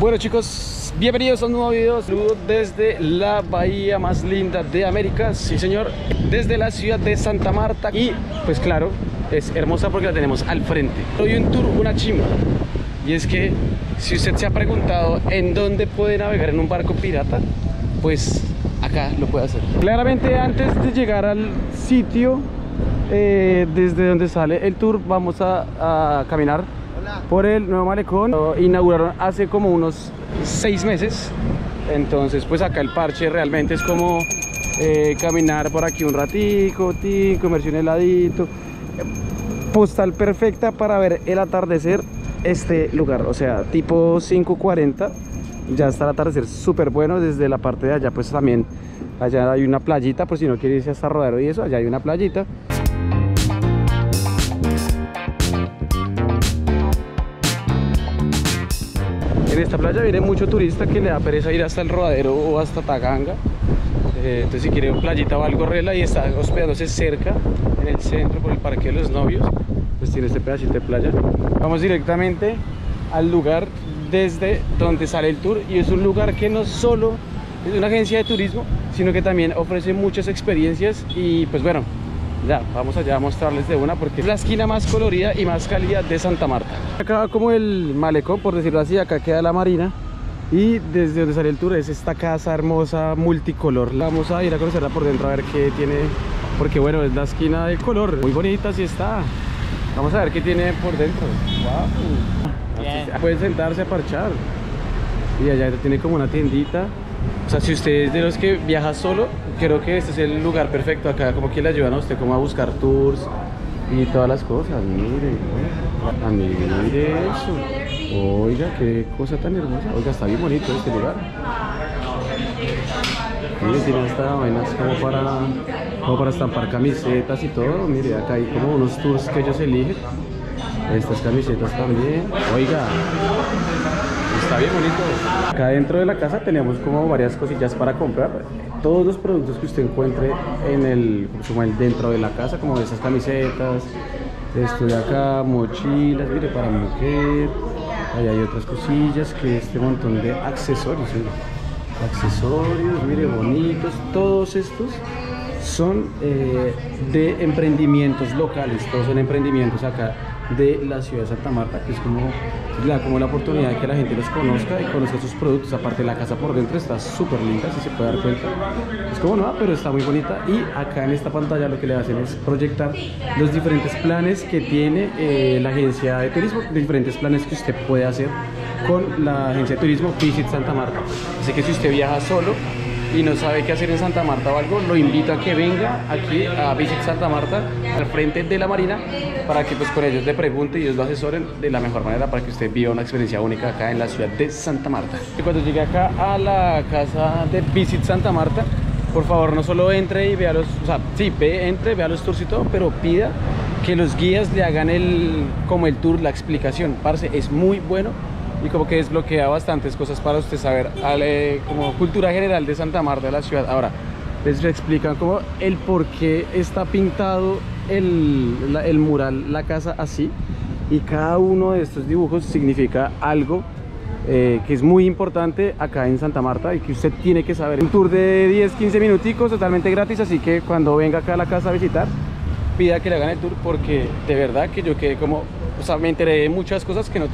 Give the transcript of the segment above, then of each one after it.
Bueno chicos, bienvenidos a un nuevo video. Saludos desde la bahía más linda de América. Sí señor, desde la ciudad de Santa Marta. Y pues claro, es hermosa porque la tenemos al frente. Hoy un tour, una chimba. Y es que si usted se ha preguntado en dónde puede navegar en un barco pirata, pues acá lo puede hacer. Claramente antes de llegar al sitio desde donde sale el tour, vamos a caminar por el nuevo malecón. Lo inauguraron hace como unos 6 meses. Entonces pues acá el parche realmente es como caminar por aquí un ratico, comerse un heladito. Postal perfecta para ver el atardecer este lugar, o sea, tipo 5:40 ya está el atardecer súper bueno. Desde la parte de allá pues también allá hay una playita, por si no quiere irse hasta Rodadero y eso, allá hay una playita. En esta playa viene mucho turista que le da pereza ir hasta el Rodadero o hasta Taganga. Entonces si quiere una playita o algo rela y está hospedándose cerca en el centro por el Parque de los Novios, pues tiene este pedacito de playa. Vamos directamente al lugar desde donde sale el tour, y es un lugar que no solo es una agencia de turismo, sino que también ofrece muchas experiencias. Y pues bueno, ya vamos allá a mostrarles de una, porque es la esquina más colorida y más cálida de Santa Marta. Acá como el malecón, por decirlo así, acá queda la marina, y desde donde sale el tour es esta casa hermosa multicolor. Vamos a ir a conocerla por dentro a ver qué tiene, porque bueno, es la esquina de color, muy bonita sí está. Vamos a ver qué tiene por dentro. Wow. Pueden sentarse a parchar. Y allá tiene como una tiendita. O sea, si usted es de los que viaja solo, creo que este es el lugar perfecto. Acá como que le ayudan a usted como a buscar tours y todas las cosas. Mire eso. Oiga, qué cosa tan hermosa. Oiga, está bien bonito este lugar. Mire, tiene estas vainas como para estampar camisetas y todo. Mire, acá hay como unos tours que ellos eligen. Estas camisetas también. Oiga, está bien bonito. Acá dentro de la casa tenemos como varias cosillas para comprar. Todos los productos que usted encuentre dentro de la casa, como esas camisetas, esto de acá, mochilas, mire, para mujer. Ahí hay otras cosillas, que este montón de accesorios, ¿sí? Accesorios, mire, bonitos. Todos estos son de emprendimientos locales, todos son emprendimientos acá de la ciudad de Santa Marta, que es como la oportunidad de que la gente los conozca y conozca sus productos. Aparte, la casa por dentro está súper linda, si se puede dar cuenta. Es como nueva, pero está muy bonita. Y acá en esta pantalla lo que le hacen es proyectar los diferentes planes que tiene la agencia de turismo, diferentes planes que usted puede hacer con la agencia de turismo Visit Santa Marta. Así que si usted viaja solo y no sabe qué hacer en Santa Marta o algo, lo invito a que venga aquí a Visit Santa Marta, al frente de la marina, para que pues con ellos le pregunte y ellos lo asesoren de la mejor manera para que usted viva una experiencia única acá en la ciudad de Santa Marta. Y cuando llegue acá a la casa de Visit Santa Marta, por favor no solo entre y vea los, o sea, sí, entre, vea los tours y todo, pero pida que los guías le hagan como el tour, la explicación. Parce, es muy bueno. Y como que desbloquea bastantes cosas para usted saber, como cultura general de Santa Marta, de la ciudad. Ahora, les explican como el por qué está pintado el mural, la casa así. Y cada uno de estos dibujos significa algo que es muy importante acá en Santa Marta y que usted tiene que saber. Un tour de 10-15 minuticos, totalmente gratis, así que cuando venga acá a la casa a visitar, pida que le hagan el tour, porque de verdad que yo quedé como... O sea, me enteré de muchas cosas que no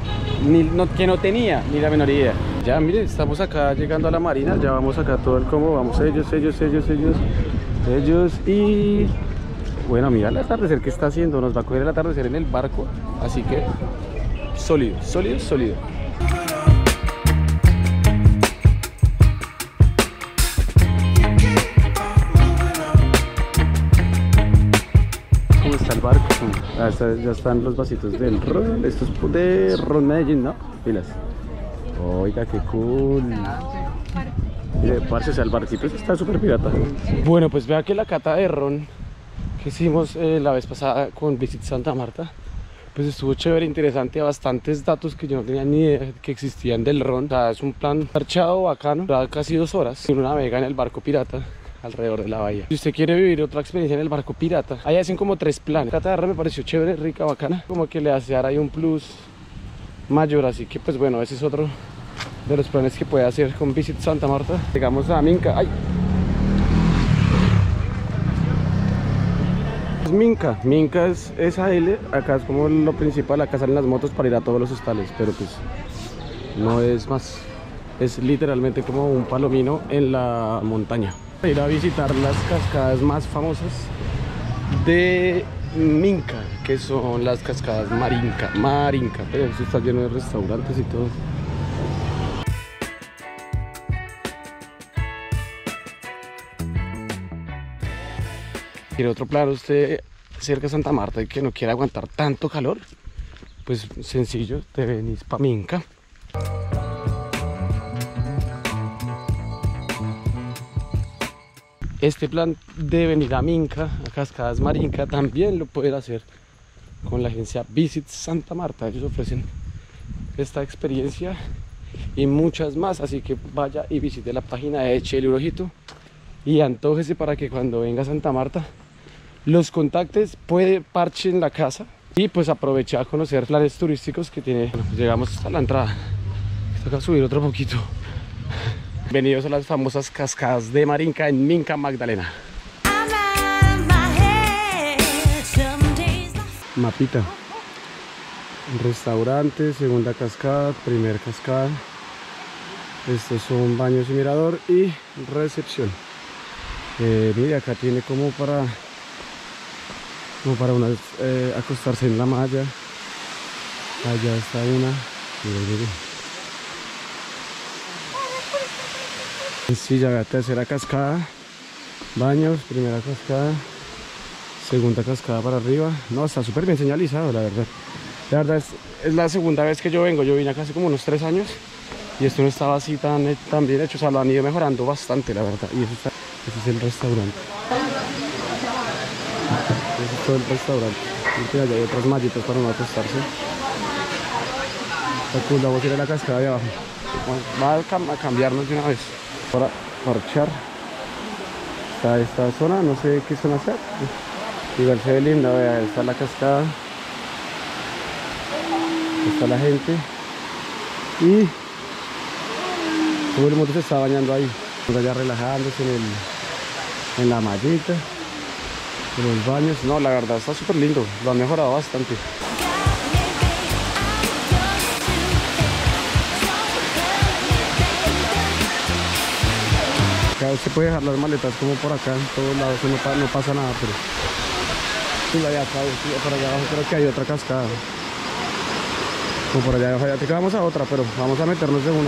tenía ni la menor idea. Ya, mire, estamos acá llegando a la marina. Ya vamos acá todo el combo. Vamos ellos. Y bueno, mira el atardecer que está haciendo. Nos va a coger el atardecer en el barco. Así que sólido. Está el barco, ya están los vasitos del ron. Esto es de Ron Medellín, ¿no? Pilas. Oiga, qué cool. Mire, parce, o sea, el barquito está súper pirata. Bueno, pues vea que la cata de ron que hicimos la vez pasada con Visit Santa Marta, pues estuvo chévere, interesante, bastantes datos que yo no tenía ni idea que existían del ron. O sea, es un plan parchado, bacano, dura casi 2 horas. Uno navega en el barco pirata alrededor de la bahía. Si usted quiere vivir otra experiencia en el barco pirata, ahí hacen como 3 planes. La cata de ron me pareció chévere, rica, bacana, como que le hace dar ahí un plus mayor, así que pues bueno, ese es otro de los planes que puede hacer con Visit Santa Marta. Llegamos a Minca. ¡Ay! Minca es esa L, acá es como lo principal, acá salen las motos para ir a todos los hostales, pero pues no es más, es literalmente como un palomino en la montaña. Ir a visitar las cascadas más famosas de Minca, que son las cascadas Marinca, pero eso está lleno de restaurantes y todo. ¿Quiere otro plan usted cerca de Santa Marta y que no quiera aguantar tanto calor? Pues sencillo, te venís pa' Minca. Este plan de venir a Minca, a Cascadas Marinca, también lo pueden hacer con la agencia Visit Santa Marta. Ellos ofrecen esta experiencia y muchas más, así que vaya y visite la página, échele un ojito y antójese para que cuando venga a Santa Marta los contactes, puede parche en la casa y pues aprovechar a conocer planes turísticos que tiene. Bueno, pues llegamos hasta la entrada, toca subir otro poquito. Bienvenidos a las famosas cascadas de Marinca en Minca, Magdalena. Mapita. Restaurante, segunda cascada, primer cascada. Estos son baños y mirador y recepción. Mire, acá tiene como para acostarse en la malla. Allá está una. Mire. Sí, ya vea, tercera cascada, baños, primera cascada, segunda cascada para arriba. No, está súper bien señalizado, la verdad. La verdad es la segunda vez que yo vengo. Yo vine acá hace como unos 3 años y esto no estaba así tan bien hecho. O sea, lo han ido mejorando bastante, la verdad. Y ese es el restaurante. Ese es todo el restaurante. Y allá hay otras mallitas para no acostarse. Está cool, vamos a ir a la cascada de abajo. Va a cambiarnos de una vez para marchar. Está esta zona, no sé qué zona sea. Igual se ve linda, vea, está la cascada. Está la gente. Y todo el mundo se está bañando ahí. Allá relajándose en la mallita, en los baños. No, la verdad está súper lindo, lo han mejorado bastante. Acá usted puede dejar las maletas como por acá, en todos lados, no pasa nada, pero sí, allá acá, por allá abajo creo que hay otra cascada. Como por allá abajo, ya te vamos a otra, pero vamos a meternos de una.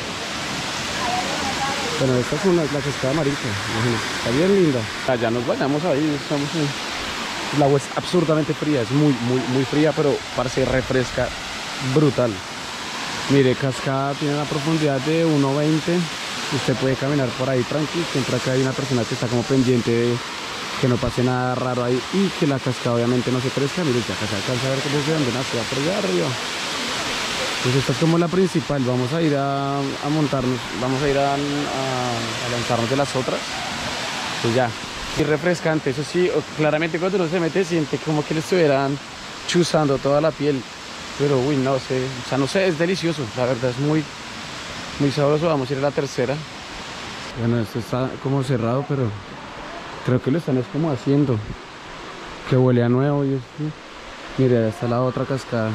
Bueno, esta es la cascada Marinca, está bien linda. Allá nos bañamos ahí, estamos en... El agua es absurdamente fría, es muy fría, pero parece refresca brutal. Mire, cascada tiene una profundidad de 1.20. Usted puede caminar por ahí tranquilo. Siempre acá hay una persona que está como pendiente de que no pase nada raro ahí y que la cascada obviamente no se crezca. Mire, ya acá se alcanza a ver cómo se donde nace, por allá arriba. Pues esta es como la principal. Vamos a ir a montarnos, vamos a ir a lanzarnos de las otras. Pues ya. Y refrescante, eso sí, claramente cuando uno se mete siente como que le estuvieran chuzando toda la piel. Pero uy, no sé, o sea, no sé, es delicioso, la verdad es muy sabroso. Vamos a ir a la tercera. Bueno, esto está como cerrado, pero creo que lo están es como haciendo, que huele a nuevo. Y mire, allá está la otra cascada,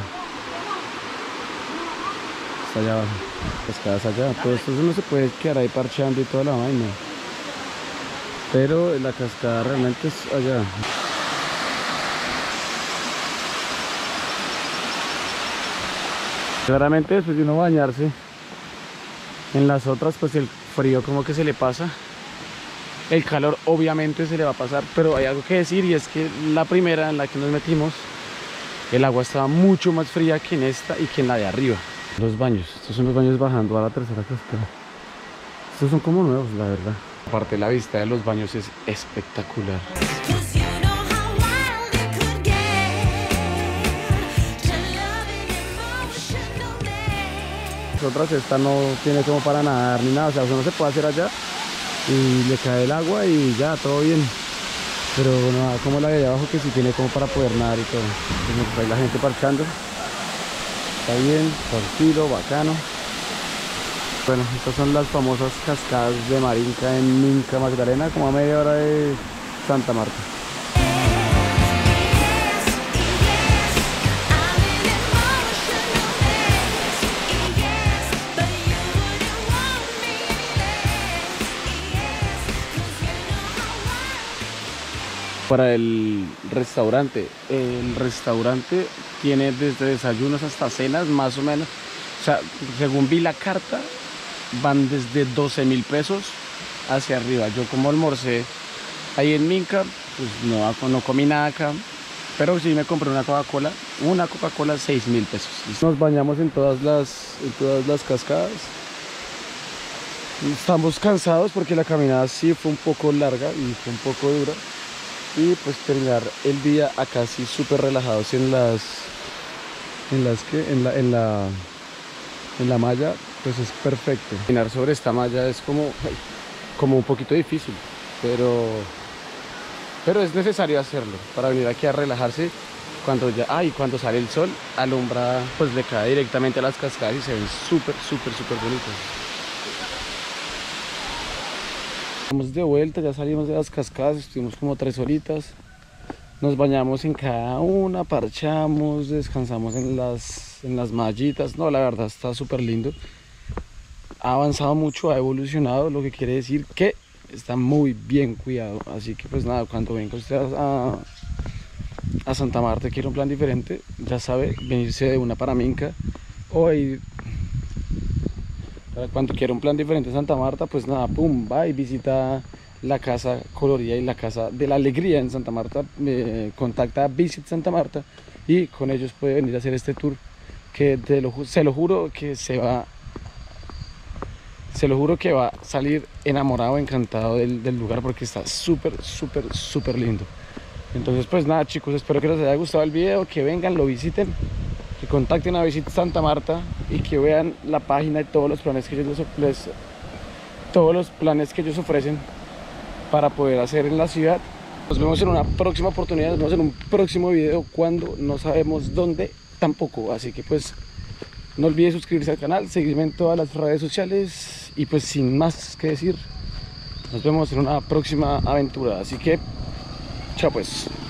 está allá abajo, cascadas allá. Todo esto no se puede quedar ahí parcheando y toda la vaina, pero la cascada realmente es allá. Claramente después de uno bañarse en las otras, pues el frío como que se le pasa, el calor obviamente se le va a pasar, pero hay algo que decir, y es que la primera en la que nos metimos, el agua estaba mucho más fría que en esta y que en la de arriba. Los baños, estos son los baños bajando a la tercera cascada. Estos son como nuevos, la verdad. Aparte, la vista de los baños es espectacular. Otras, esta no tiene como para nadar ni nada, o sea, eso no se puede hacer allá y le cae el agua y ya, todo bien. Pero no como la de allá abajo, que sí tiene como para poder nadar y todo. Entonces, ahí la gente parchando. Está bien, tranquilo, bacano. Bueno, estas son las famosas cascadas de Marinka en Minca, Magdalena, como a media hora de Santa Marta. Para el restaurante tiene desde desayunos hasta cenas, más o menos. O sea, según vi la carta, van desde 12.000 pesos hacia arriba. Yo como almorcé ahí en Minca, pues no comí nada acá, pero sí me compré una Coca-Cola 6.000 pesos. Nos bañamos en todas las cascadas. Estamos cansados porque la caminada sí fue un poco larga y fue un poco dura. Y pues terminar el día acá sí súper relajados en la malla, pues es perfecto. Caminar sobre esta malla es como un poquito difícil, pero es necesario hacerlo para venir aquí a relajarse cuando sale el sol, alumbra, pues le cae directamente a las cascadas y se ven súper bonitos. Estamos de vuelta, ya salimos de las cascadas, estuvimos como 3 horitas. Nos bañamos en cada una, parchamos, descansamos en las mallitas. No, la verdad está súper lindo. Ha avanzado mucho, ha evolucionado, lo que quiere decir que está muy bien cuidado. Así que pues nada, cuando venga usted a Santa Marta, quiere un plan diferente, ya sabe, venirse de una para Minca. Cuando quiera un plan diferente en Santa Marta, pues nada, pum, va y visita la casa colorida y la casa de la alegría en Santa Marta. Contacta a Visit Santa Marta y con ellos puede venir a hacer este tour que se lo juro que va a salir enamorado, encantado del lugar, porque está súper lindo. Entonces pues nada, chicos, espero que les haya gustado el video, que vengan, lo visiten, que contacten a Visit Santa Marta y que vean la página y todos los planes que ellos ofrecen para poder hacer en la ciudad. Nos vemos en una próxima oportunidad, nos vemos en un próximo video, cuando no sabemos dónde tampoco. Así que pues no olvides suscribirse al canal, seguirme en todas las redes sociales y pues sin más que decir, nos vemos en una próxima aventura. Así que chao pues.